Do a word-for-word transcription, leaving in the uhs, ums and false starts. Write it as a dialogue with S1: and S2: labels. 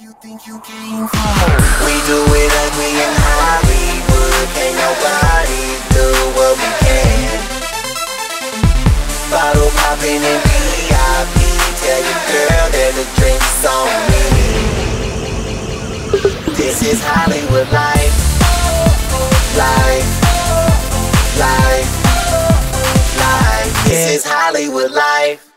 S1: You think you came from? We do it ugly in Hollywood. Can't nobody do what we can. Bottle popping in V I P. Tell your girl that the drink's on me. This is Hollywood life. Life. Life. Life. This is Hollywood life.